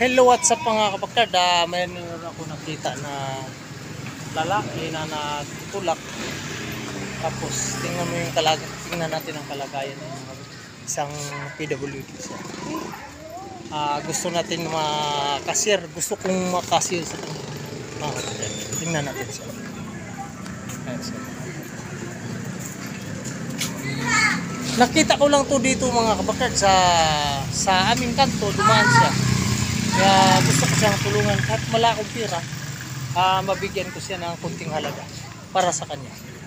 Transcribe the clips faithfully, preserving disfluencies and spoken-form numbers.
Hello, what's up mga kapagkad? Uh, mayroon ako nakita na lalaki na natutulak. Tapos tingnan mo yung kalag tingnan natin ang kalagayan ng isang P W D siya. Uh, gusto natin makasir, gusto kong makasir sa kanya. Mga kapagkad, tingnan natin siya. Ayan siya. Nakita ko lang to dito mga kapagkad sa sa aming kanto, dumaan siya. Kaya gusto ko siyang tulungan kahit wala akong pira, uh, mabigyan ko siya ng kunting halaga para sa kanya.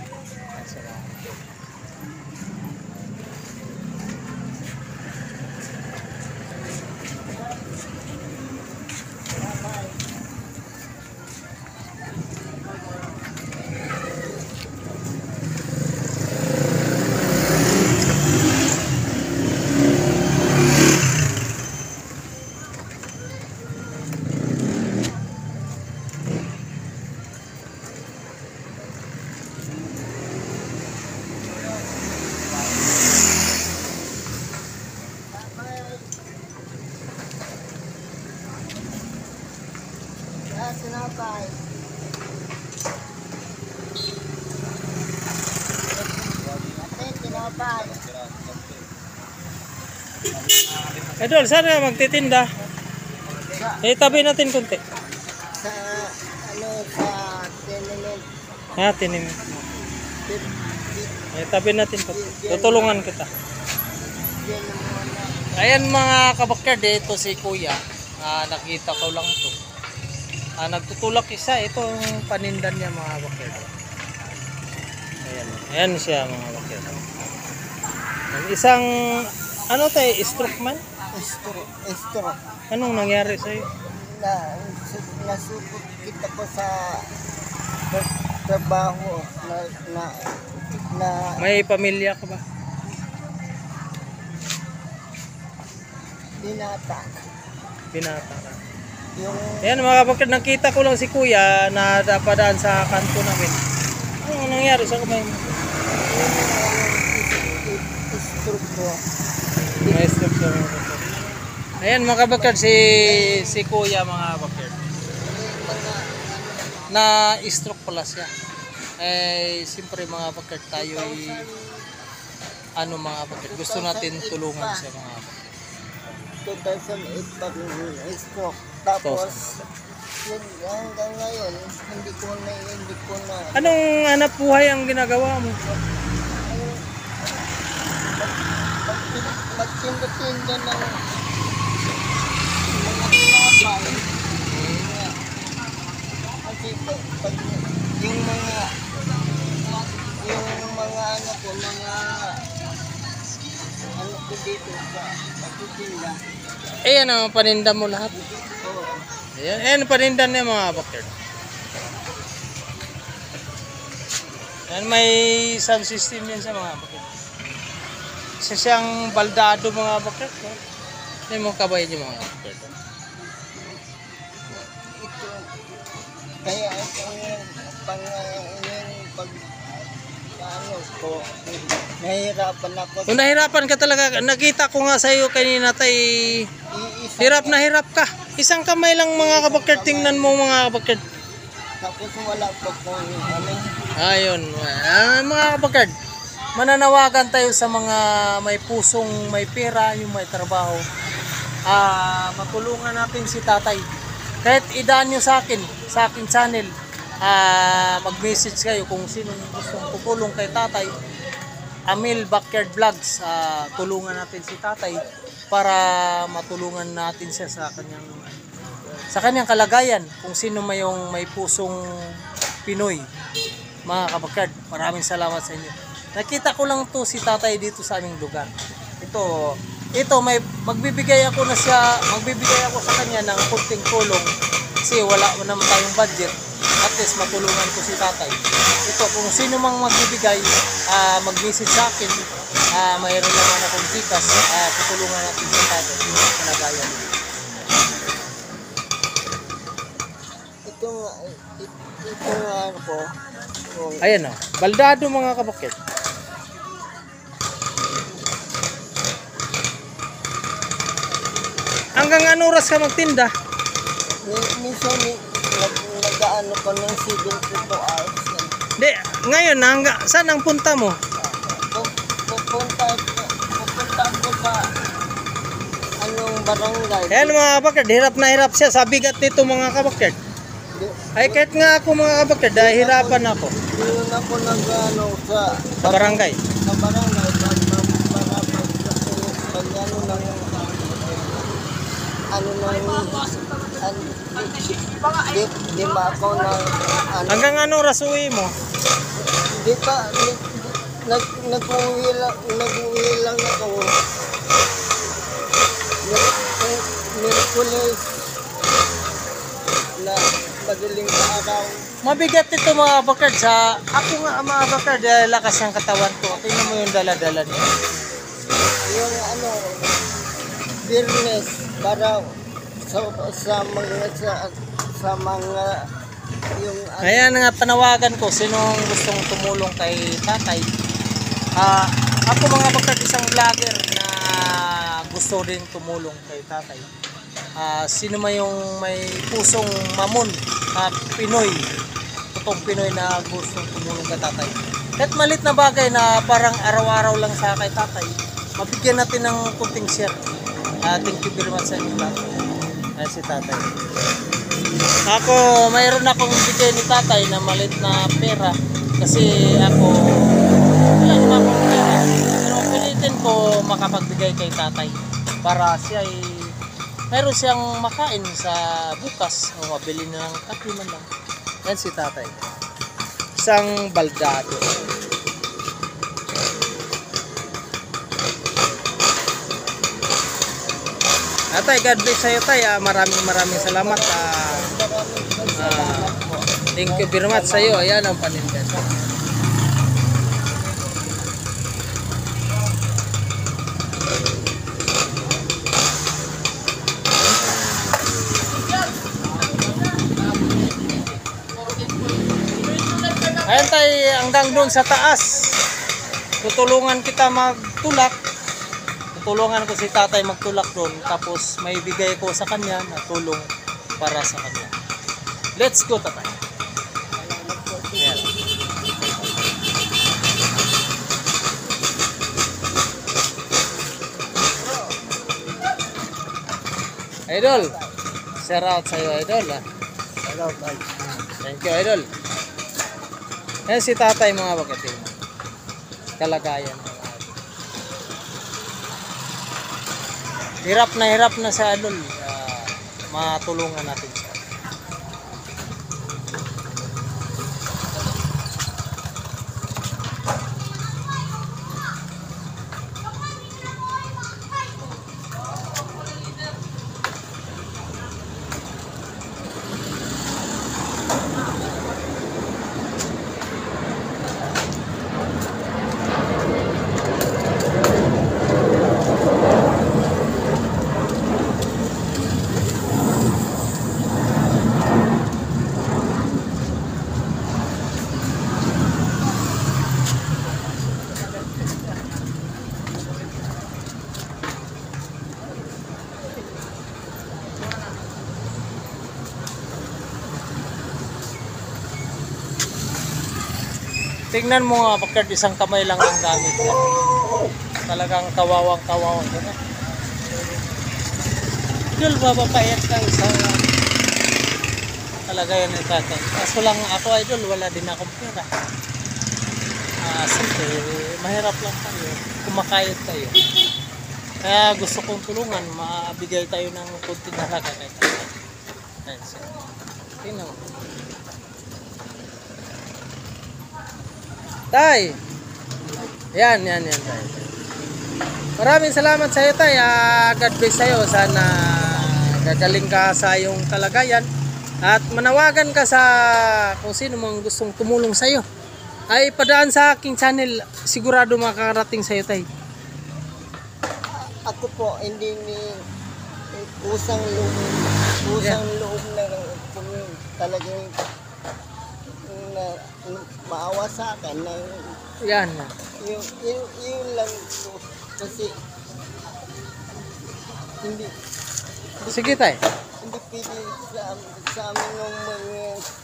Sinapay. Ate, sinapay. Idol, saan ka magtitinda? Eh, tabi natin kunti. Sa, ano, sa tenement. Ha, tinim. Eh, tabi natin kunti. Tutulungan kita. Ayan mga kabakard, ito si Kuya. Ah, nakita ko lang to. Ah, nagtutulak isa, ito yung panindan niya mga bakir. Ayan, ayan siya mga bakir. Isang, ano tayo, stroke man? Stroke, stroke. Anong nangyari sa'yo? Na, nasupot kita ko sa trabaho na, na, na, May pamilya ka ba? binata. Binata ka. Yung, Ayan mga kapatid, nakita ko lang si Kuya na napadaan sa kanto namin. Anong nangyari sa kamay mo? stroke ko. May stroke sa mga kapatid. Ayan mga kapatid, si, si Kuya mga kapatid. Na stroke pala siya. Eh, siyempre mga kapatid, tayo ay ano mga kapatid, gusto natin tulungan siya mga kapatid. two thousand eight pa rin stroke. Tapos, yun, hanggang ngayon, hindi ko na, hindi ko na, Anong hanap buhay ang ginagawa mo? magtinda-tinda ng mga tinapay. Kasi pag, pag yung mga, yung mga ano ko, mga, ano ko dito sa pagtitinda. Eh, ano, paninda mo lahat? Oo. Ayan, ayan paninda niya mga bakter. Ayan, may sound system yan sa mga bakter. Isa siyang baldado mga bakter. Ayan mo kabay niyo mga bakter. Ito, kaya ito yung pang, yung pag, ano ko, nahihirapan ako. Kung nahirapan ka talaga, nakita ko nga sa iyo kanina tay, Iisa, hirap na hirap ka. Isang kamay lang mga kabakter, tingnan mo mga kabakter. tapos wala pa po yung ano. Ayun, ah, mga kabakard, mananawagan tayo sa mga may pusong may pera, yung may trabaho. Ah, matulungan natin si tatay. Kahit idaan nyo sa akin, sa aking channel, ah, mag-message kayo kung sinong gustong tutulong kay tatay. Amil Backyard Vlogs, ah, tulungan natin si tatay para matulungan natin siya sa kanyang sa kanyang kalagayan, kung sino may yung may pusong Pinoy. Mga kabakard, maraming salamat sa inyo. Nakita ko lang to si tatay dito sa aming lugar. Ito, ito may magbibigay ako na siya, magbibigay ako sa kanya ng kunting tulong kasi wala naman tayong budget. At least matulungan ko si tatay. Ito, kung sino mang magbibigay, uh, mag-message sa akin, uh, mayroon naman akong tikas, uh, tutulungan natin si tatay sa kalagayan. Ito nga, ito, ito nga ano ko. Oh, Ayan o, baldado mga kabakit. Hanggang ano oras ka magtinda? Mi- minsan mi- nag, nag-ano ko ng seventy-two hours. Di, ngayon, hangga, saan ang punta mo? Pu- Pupunta, pupunta ko sa anong barangay. Ayan mga kabakard, hirap na hirap siya sa bigat nito mga kabakard. Di- Ay kahit nga ako mga kabakard, dahil hirapan ako Doon ako nag-ano sa, sa barangay. sa barangay. Para, para, para, pag ano ng ano ng an, di, di ba ako ng ano, Hanggang anong rasuwi mo? di pa di, nag nag-uwi lang nag-uwi lang ako. Miyerkules na madaling araw. Mabigat ito mga kabakard sa ako nga mga kabakard, dahil lakas ng katawan ko. Tingnan mo yung dala-dala niya. Yung ano, Birnes para sa, sa mga sa, sa mga yung ano, Ayan nga panawagan ko, sinong gustong tumulong kay tatay. Ah, ako mga kabakard, isang vlogger na gusto rin tumulong kay tatay. Ah, sino man yung may pusong mamon, ah, Pinoy, totoong Pinoy na gustong tumulong kay tatay. Kahit malit na bagay na parang araw-araw lang sa kay tatay, mabigyan natin ng kunting share. Ah, thank you very much sa inyo lahat. Ayan si tatay. Ako, mayroon akong bigay ni tatay na malit na pera kasi ako wala naman akong pera, pero pilitin ko makapagbigay kay tatay para siya ay mayroon siyang makain sa bukas o mabili na ng kape man lang. Yan si tatay, isang baldado. Tatay, God bless sa'yo tay. Ah, maraming maraming salamat. Ah, ah, thank you very much sa'yo. Ayan ang paninda. Ayan tay, hanggang doon sa taas. Tutulungan kita magtulak. Tutulungan ko si tatay magtulak doon. Tapos may bigay ko sa kanya na tulong para sa kanya. Let's go tatay. Ayan. Idol, shout out sa'yo idol. Ah. hello, bye. Thank you idol. Ayan si tatay mga bagating. Kalagayan. Hirap na hirap na sa idol. Uh, matulungan natin siya. Tingnan mo nga, pagkat isang kamay lang ang gamit yan. Talagang kawawang kawawang yan. Idol, babapayat ka isang talaga yan yung tatay. Kaso lang ako idol, wala din akong pera. Ah, simple, mahirap lang tayo. Kumakayot tayo. Kaya gusto kong tulungan, mabigay tayo ng kunting halaga kay tatay. Ayan siya. Tingnan mo. Tay. Yan, yan, yan, tay. Maraming salamat sa iyo, tay. Ah, God bless sa iyo. Sana gagaling ka sa iyong kalagayan at manawagan ka sa kung sino mang gustong tumulong sa iyo. Ay padaan sa aking channel, sigurado makakarating sa iyo, tay. Ako po, hindi ni kusang loob, kusang loob na kung talagang na, na maawa sa akin na Yan. yung, yung, yung lang po, kasi hindi Sige, tay. hindi bibili sa, sa amin ng mga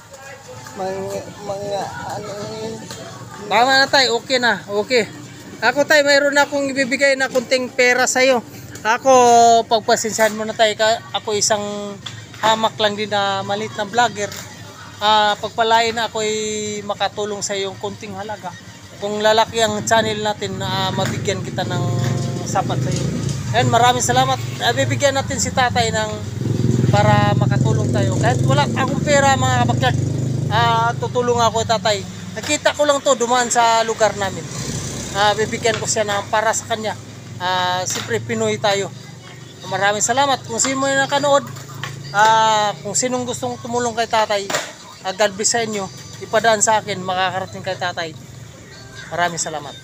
mga mga ano yun. Tama na tay, okay na, okay. Ako tay, mayroon akong ibibigay na kunting pera sa'yo. Ako, pagpasensyahan mo na tay, ka, ako isang hamak lang din na maliit na vlogger. Ah, pagpalain na ako'y makatulong sa iyong kunting halaga. Kung lalaki ang channel natin, na mabigyan kita ng sapat sa iyo. Ayun, maraming salamat. Ah, bibigyan natin si tatay ng para makatulong tayo. Kahit wala akong pera mga kabakyat, ah, tutulong ako tatay. Nakita ko lang to dumaan sa lugar namin. Ah, bibigyan ko siya ng para sa kanya. Ah, siyempre Pinoy tayo. Maraming salamat. Kung sino yung nakanood, ah, kung sinong gustong tumulong kay tatay, uh, God bless sa inyo, ipadaan sa akin, makakarating kay tatay. Maraming salamat.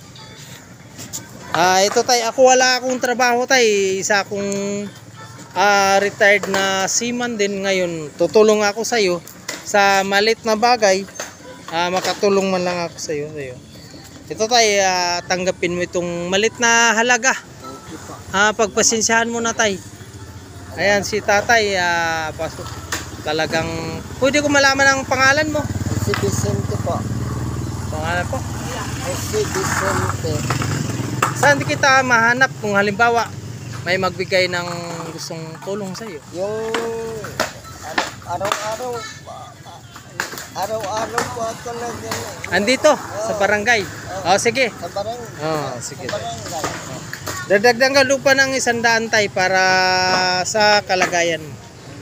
Ah, ito tay, ako wala akong trabaho tay, isa akong ah, retired na seaman din ngayon. Tutulong ako sa iyo sa malit na bagay. Ah, makatulong man lang ako sa iyo, sa iyo. Ito tay, ah, tanggapin mo itong malit na halaga. Ah, pagpasensyahan mo na tay. Ayan si tatay, ah, pasok. Talagang pwede ko malaman ang pangalan mo. Si Vicente po. Pangalan po? Si Vicente. Saan kita mahanap kung halimbawa may magbigay ng gustong tulong sa iyo? Yung araw-araw, araw-araw po ako na gano'n. Andito sa barangay. Oh, sige. Sa barangay. Oh, sige. Sa barangay. Dadagdag ka lupa ng isang daan tay para sa kalagayan mo.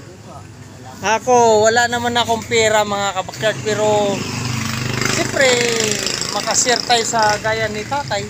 Ako, wala naman akong pera mga kabakyard, pero siyempre makashare tayo sa gaya ni tatay.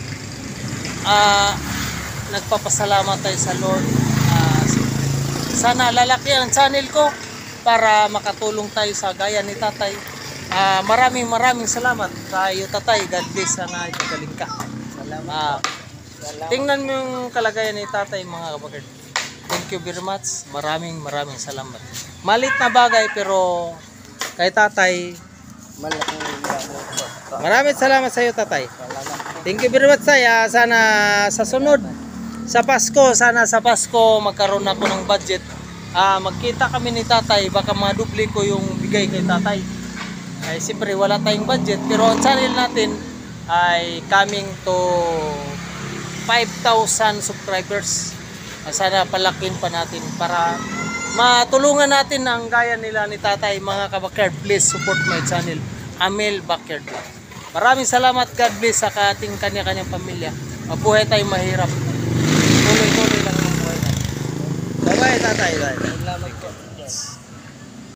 Ah, nagpapasalamat tayo sa Lord. Ah, sana lalaki ang channel ko para makatulong tayo sa gaya ni tatay. Ah, maraming maraming salamat sa iyo tatay. God bless, sana ipagaling ka. Salamat. Ah, Salamat. tingnan mo yung kalagayan ni tatay mga kabakyard. Thank you very much. Maraming maraming salamat. Malit na bagay pero kay tatay, Malaking salamat po. maraming salamat sa iyo tatay. Salamat. Thank you very much saya. Sana sa sunod sa Pasko, sana sa Pasko magkaroon ako ng budget. Ah, magkita kami ni tatay, baka maduble ko yung bigay kay tatay. Ay siyempre wala tayong budget pero ang channel natin ay coming to five thousand subscribers. Ah, sana palakin pa natin para matulungan natin ang gaya nila ni tatay mga kabakyard. Please support my channel, Amel Backyard. Maraming salamat. God bless sa ating kanya-kanyang pamilya. Mabuhay tayo mahirap. Tuloy-tuloy lang ang buhay natin. Bye bye tatay. Bye. Salamat po.